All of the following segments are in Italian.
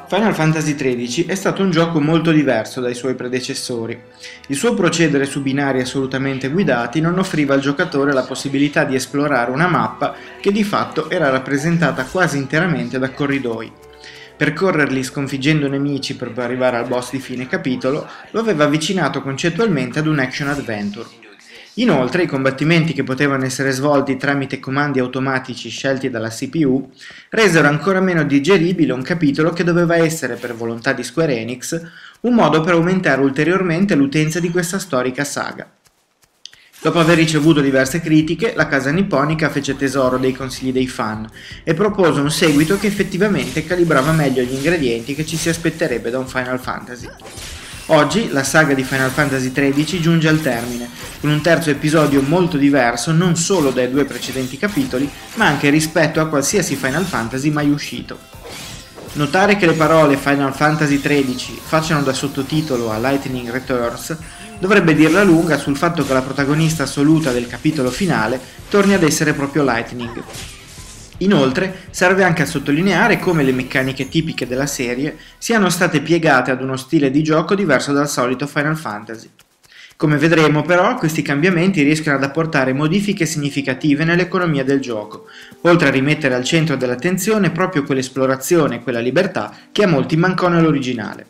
Final Fantasy XIII è stato un gioco molto diverso dai suoi predecessori. Il suo procedere su binari assolutamente guidati non offriva al giocatore la possibilità di esplorare una mappa che di fatto era rappresentata quasi interamente da corridoi. Percorrerli sconfiggendo nemici per poi arrivare al boss di fine capitolo lo aveva avvicinato concettualmente ad un action adventure. Inoltre, i combattimenti che potevano essere svolti tramite comandi automatici scelti dalla CPU resero ancora meno digeribile un capitolo che doveva essere, per volontà di Square Enix, un modo per aumentare ulteriormente l'utenza di questa storica saga. Dopo aver ricevuto diverse critiche, la casa nipponica fece tesoro dei consigli dei fan e propose un seguito che effettivamente calibrava meglio gli ingredienti che ci si aspetterebbe da un Final Fantasy. Oggi la saga di Final Fantasy XIII giunge al termine, con un terzo episodio molto diverso non solo dai due precedenti capitoli, ma anche rispetto a qualsiasi Final Fantasy mai uscito. Notare che le parole Final Fantasy XIII facciano da sottotitolo a Lightning Returns dovrebbe dirla lunga sul fatto che la protagonista assoluta del capitolo finale torni ad essere proprio Lightning. Inoltre, serve anche a sottolineare come le meccaniche tipiche della serie siano state piegate ad uno stile di gioco diverso dal solito Final Fantasy. Come vedremo però, questi cambiamenti rischiano ad apportare modifiche significative nell'economia del gioco, oltre a rimettere al centro dell'attenzione proprio quell'esplorazione e quella libertà che a molti mancò nell'originale.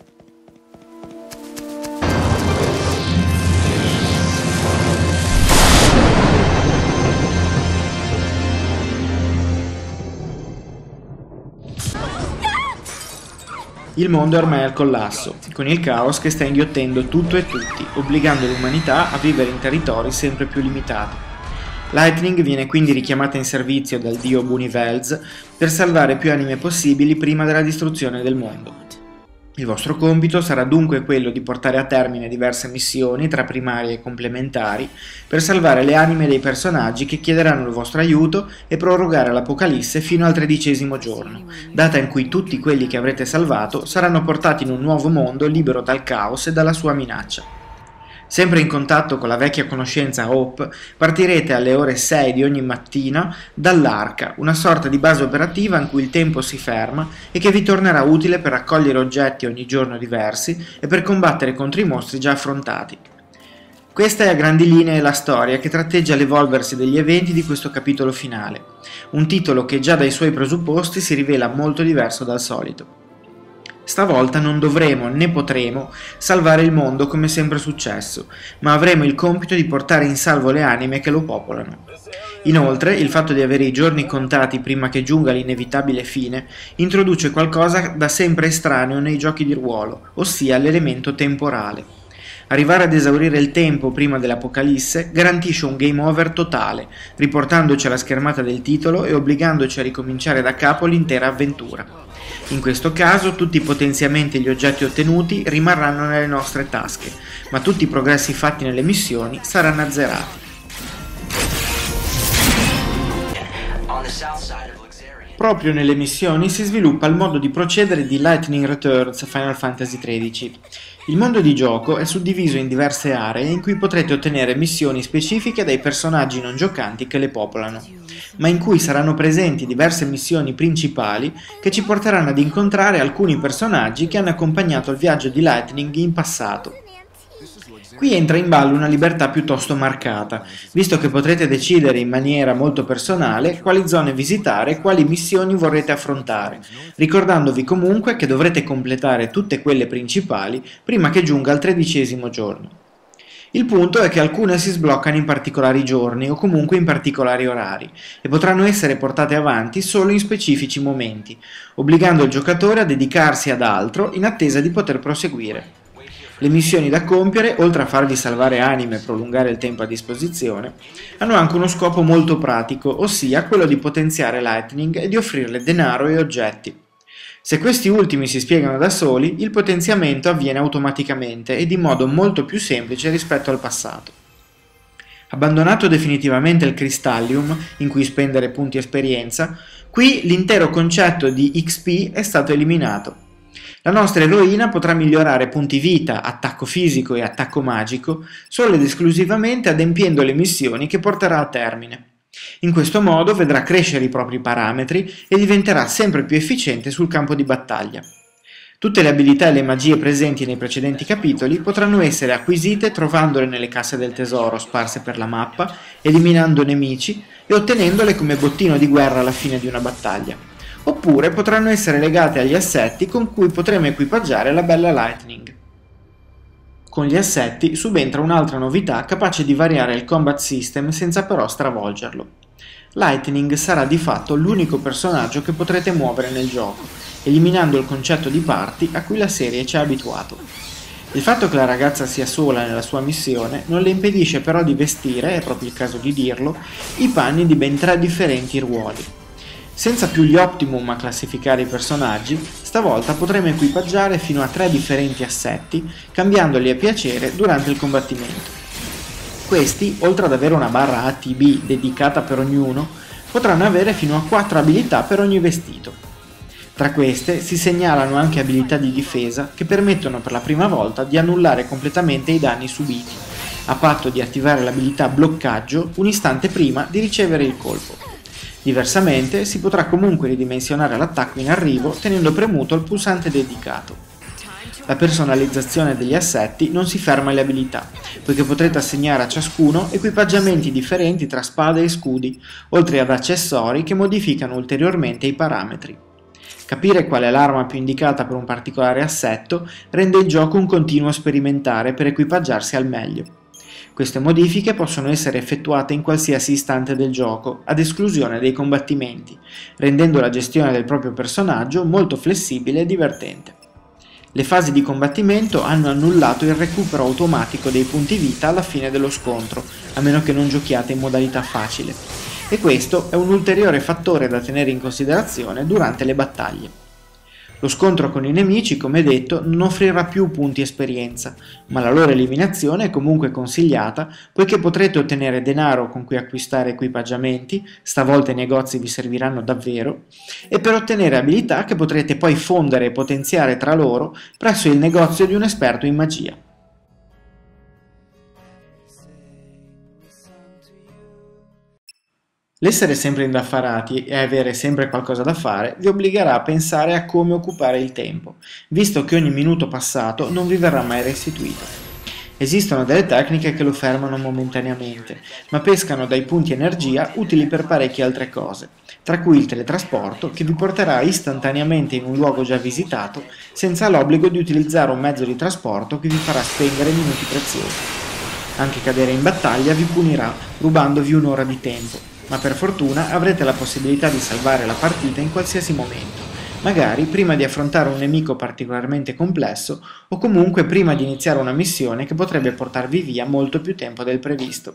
Il mondo è ormai al collasso, con il caos che sta inghiottendo tutto e tutti, obbligando l'umanità a vivere in territori sempre più limitati. Lightning viene quindi richiamata in servizio dal dio Bunivels per salvare più anime possibili prima della distruzione del mondo. Il vostro compito sarà dunque quello di portare a termine diverse missioni tra primarie e complementari per salvare le anime dei personaggi che chiederanno il vostro aiuto e prorogare l'Apocalisse fino al 13° giorno, data in cui tutti quelli che avrete salvato saranno portati in un nuovo mondo libero dal caos e dalla sua minaccia. Sempre in contatto con la vecchia conoscenza Hope, partirete alle ore 6 di ogni mattina dall'Arca, una sorta di base operativa in cui il tempo si ferma e che vi tornerà utile per raccogliere oggetti ogni giorno diversi e per combattere contro i mostri già affrontati. Questa è a grandi linee la storia che tratteggia l'evolversi degli eventi di questo capitolo finale, un titolo che già dai suoi presupposti si rivela molto diverso dal solito. Stavolta non dovremo né potremo salvare il mondo come sempre successo, ma avremo il compito di portare in salvo le anime che lo popolano. Inoltre, il fatto di avere i giorni contati prima che giunga l'inevitabile fine introduce qualcosa da sempre estraneo nei giochi di ruolo, ossia l'elemento temporale. Arrivare ad esaurire il tempo prima dell'Apocalisse garantisce un game over totale, riportandoci alla schermata del titolo e obbligandoci a ricominciare da capo l'intera avventura. In questo caso tutti i potenziamenti e gli oggetti ottenuti rimarranno nelle nostre tasche, ma tutti i progressi fatti nelle missioni saranno azzerati. Proprio nelle missioni si sviluppa il modo di procedere di Lightning Returns Final Fantasy XIII. Il mondo di gioco è suddiviso in diverse aree in cui potrete ottenere missioni specifiche dai personaggi non giocanti che le popolano, ma in cui saranno presenti diverse missioni principali che ci porteranno ad incontrare alcuni personaggi che hanno accompagnato il viaggio di Lightning in passato. Qui entra in ballo una libertà piuttosto marcata, visto che potrete decidere in maniera molto personale quali zone visitare e quali missioni vorrete affrontare, ricordandovi comunque che dovrete completare tutte quelle principali prima che giunga il 13° giorno. Il punto è che alcune si sbloccano in particolari giorni o comunque in particolari orari e potranno essere portate avanti solo in specifici momenti, obbligando il giocatore a dedicarsi ad altro in attesa di poter proseguire. Le missioni da compiere, oltre a farvi salvare anime e prolungare il tempo a disposizione, hanno anche uno scopo molto pratico, ossia quello di potenziare Lightning e di offrirle denaro e oggetti. Se questi ultimi si spiegano da soli, il potenziamento avviene automaticamente ed in modo molto più semplice rispetto al passato. Abbandonato definitivamente il Crystallium, in cui spendere punti esperienza, qui l'intero concetto di XP è stato eliminato. La nostra eroina potrà migliorare punti vita, attacco fisico e attacco magico solo ed esclusivamente adempiendo le missioni che porterà a termine. In questo modo vedrà crescere i propri parametri e diventerà sempre più efficiente sul campo di battaglia. Tutte le abilità e le magie presenti nei precedenti capitoli potranno essere acquisite trovandole nelle casse del tesoro sparse per la mappa, eliminando nemici e ottenendole come bottino di guerra alla fine di una battaglia. Oppure potranno essere legate agli assetti con cui potremo equipaggiare la bella Lightning. Con gli assetti subentra un'altra novità capace di variare il combat system senza però stravolgerlo. Lightning sarà di fatto l'unico personaggio che potrete muovere nel gioco, eliminando il concetto di party a cui la serie ci ha abituato. Il fatto che la ragazza sia sola nella sua missione non le impedisce però di vestire, è proprio il caso di dirlo, i panni di ben 3 differenti ruoli. Senza più gli Optimum a classificare i personaggi, stavolta potremo equipaggiare fino a 3 differenti assetti, cambiandoli a piacere durante il combattimento. Questi, oltre ad avere una barra ATB dedicata per ognuno, potranno avere fino a 4 abilità per ogni vestito. Tra queste si segnalano anche abilità di difesa che permettono per la prima volta di annullare completamente i danni subiti, a patto di attivare l'abilità bloccaggio un istante prima di ricevere il colpo. Diversamente si potrà comunque ridimensionare l'attacco in arrivo tenendo premuto il pulsante dedicato. La personalizzazione degli assetti non si ferma alle abilità, poiché potrete assegnare a ciascuno equipaggiamenti differenti tra spade e scudi, oltre ad accessori che modificano ulteriormente i parametri. Capire qual è l'arma più indicata per un particolare assetto rende il gioco un continuo sperimentare per equipaggiarsi al meglio. Queste modifiche possono essere effettuate in qualsiasi istante del gioco, ad esclusione dei combattimenti, rendendo la gestione del proprio personaggio molto flessibile e divertente. Le fasi di combattimento hanno annullato il recupero automatico dei punti vita alla fine dello scontro, a meno che non giochiate in modalità facile, e questo è un ulteriore fattore da tenere in considerazione durante le battaglie. Lo scontro con i nemici, come detto, non offrirà più punti esperienza, ma la loro eliminazione è comunque consigliata poiché potrete ottenere denaro con cui acquistare equipaggiamenti, stavolta i negozi vi serviranno davvero, e per ottenere abilità che potrete poi fondere e potenziare tra loro presso il negozio di un esperto in magia. L'essere sempre indaffarati e avere sempre qualcosa da fare vi obbligherà a pensare a come occupare il tempo, visto che ogni minuto passato non vi verrà mai restituito. Esistono delle tecniche che lo fermano momentaneamente, ma pescano dai punti energia utili per parecchie altre cose, tra cui il teletrasporto che vi porterà istantaneamente in un luogo già visitato senza l'obbligo di utilizzare un mezzo di trasporto che vi farà spendere minuti preziosi. Anche cadere in battaglia vi punirà rubandovi un'ora di tempo, ma per fortuna avrete la possibilità di salvare la partita in qualsiasi momento, magari prima di affrontare un nemico particolarmente complesso o comunque prima di iniziare una missione che potrebbe portarvi via molto più tempo del previsto.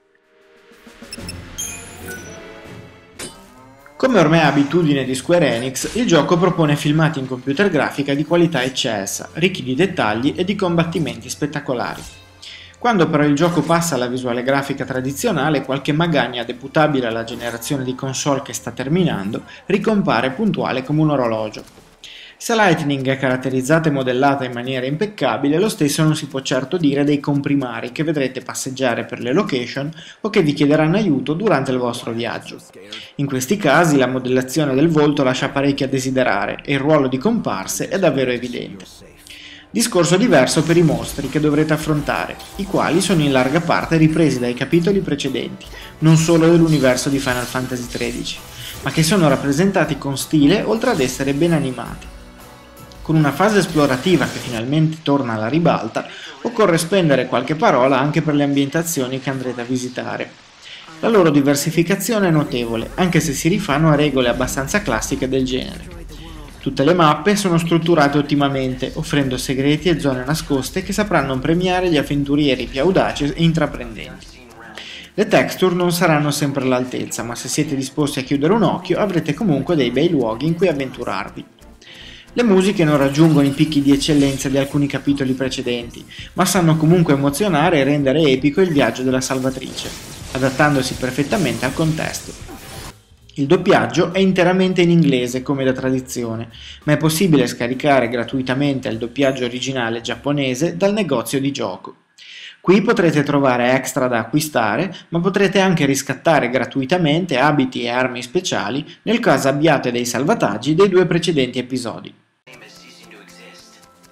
Come ormai è abitudine di Square Enix, il gioco propone filmati in computer grafica di qualità eccelsa, ricchi di dettagli e di combattimenti spettacolari. Quando però il gioco passa alla visuale grafica tradizionale, qualche magagna deputabile alla generazione di console che sta terminando ricompare puntuale come un orologio. Se Lightning è caratterizzata e modellata in maniera impeccabile, lo stesso non si può certo dire dei comprimari che vedrete passeggiare per le location o che vi chiederanno aiuto durante il vostro viaggio. In questi casi la modellazione del volto lascia parecchio a desiderare e il ruolo di comparse è davvero evidente. Discorso diverso per i mostri che dovrete affrontare, i quali sono in larga parte ripresi dai capitoli precedenti, non solo dell'universo di Final Fantasy XIII, ma che sono rappresentati con stile oltre ad essere ben animati. Con una fase esplorativa che finalmente torna alla ribalta, occorre spendere qualche parola anche per le ambientazioni che andrete a visitare. La loro diversificazione è notevole, anche se si rifanno a regole abbastanza classiche del genere. Tutte le mappe sono strutturate ottimamente, offrendo segreti e zone nascoste che sapranno premiare gli avventurieri più audaci e intraprendenti. Le texture non saranno sempre all'altezza, ma se siete disposti a chiudere un occhio avrete comunque dei bei luoghi in cui avventurarvi. Le musiche non raggiungono i picchi di eccellenza di alcuni capitoli precedenti, ma sanno comunque emozionare e rendere epico il viaggio della salvatrice, adattandosi perfettamente al contesto. Il doppiaggio è interamente in inglese come da tradizione, ma è possibile scaricare gratuitamente il doppiaggio originale giapponese dal negozio di gioco. Qui potrete trovare extra da acquistare, ma potrete anche riscattare gratuitamente abiti e armi speciali nel caso abbiate dei salvataggi dei 2 precedenti episodi.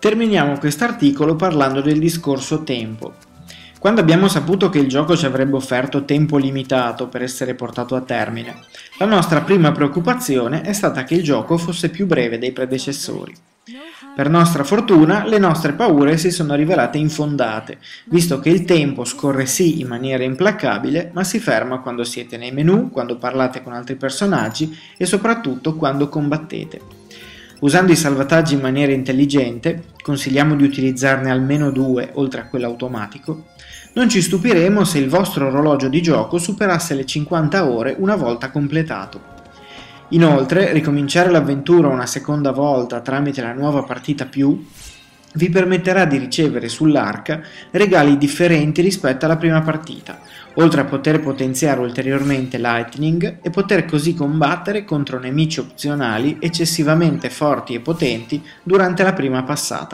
Terminiamo quest'articolo parlando del discorso tempo. Quando abbiamo saputo che il gioco ci avrebbe offerto tempo limitato per essere portato a termine, la nostra prima preoccupazione è stata che il gioco fosse più breve dei predecessori. Per nostra fortuna, le nostre paure si sono rivelate infondate, visto che il tempo scorre sì in maniera implacabile, ma si ferma quando siete nei menu, quando parlate con altri personaggi e soprattutto quando combattete. Usando i salvataggi in maniera intelligente, consigliamo di utilizzarne almeno 2 oltre a quello automatico, non ci stupiremo se il vostro orologio di gioco superasse le 50 ore una volta completato. Inoltre, ricominciare l'avventura una seconda volta tramite la nuova partita più vi permetterà di ricevere sull'arca regali differenti rispetto alla prima partita, oltre a poter potenziare ulteriormente Lightning e poter così combattere contro nemici opzionali eccessivamente forti e potenti durante la prima passata.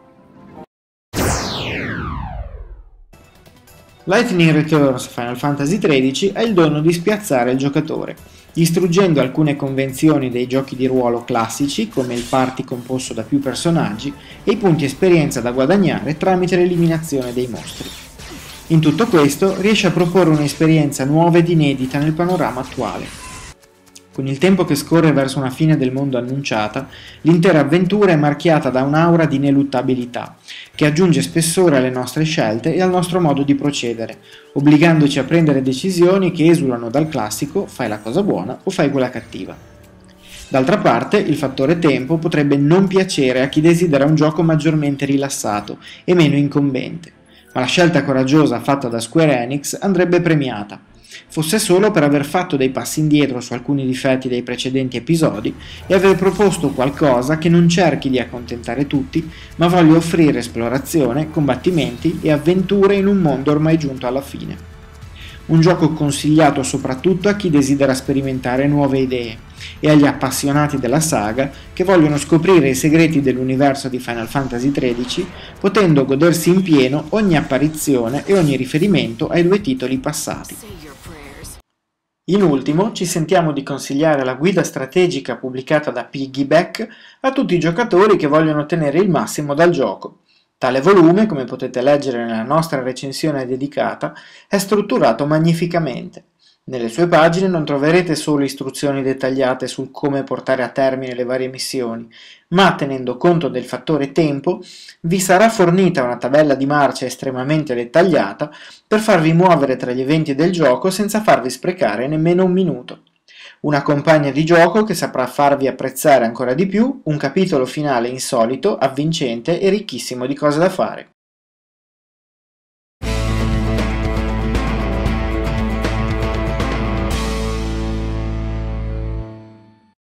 Lightning Returns Final Fantasy XIII ha il dono di spiazzare il giocatore, distruggendo alcune convenzioni dei giochi di ruolo classici come il party composto da più personaggi e i punti esperienza da guadagnare tramite l'eliminazione dei mostri. In tutto questo riesce a proporre un'esperienza nuova ed inedita nel panorama attuale. Con il tempo che scorre verso una fine del mondo annunciata, l'intera avventura è marchiata da un'aura di ineluttabilità, che aggiunge spessore alle nostre scelte e al nostro modo di procedere, obbligandoci a prendere decisioni che esulano dal classico fai la cosa buona o fai quella cattiva. D'altra parte, il fattore tempo potrebbe non piacere a chi desidera un gioco maggiormente rilassato e meno incombente, ma la scelta coraggiosa fatta da Square Enix andrebbe premiata, fosse solo per aver fatto dei passi indietro su alcuni difetti dei precedenti episodi e aver proposto qualcosa che non cerchi di accontentare tutti, ma voglia offrire esplorazione, combattimenti e avventure in un mondo ormai giunto alla fine. Un gioco consigliato soprattutto a chi desidera sperimentare nuove idee e agli appassionati della saga che vogliono scoprire i segreti dell'universo di Final Fantasy XIII, potendo godersi in pieno ogni apparizione e ogni riferimento ai 2 titoli passati. In ultimo, ci sentiamo di consigliare la guida strategica pubblicata da Piggyback a tutti i giocatori che vogliono ottenere il massimo dal gioco. Tale volume, come potete leggere nella nostra recensione dedicata, è strutturato magnificamente. Nelle sue pagine non troverete solo istruzioni dettagliate sul come portare a termine le varie missioni, ma tenendo conto del fattore tempo, vi sarà fornita una tabella di marcia estremamente dettagliata per farvi muovere tra gli eventi del gioco senza farvi sprecare nemmeno un minuto. Una compagna di gioco che saprà farvi apprezzare ancora di più un capitolo finale insolito, avvincente e ricchissimo di cose da fare.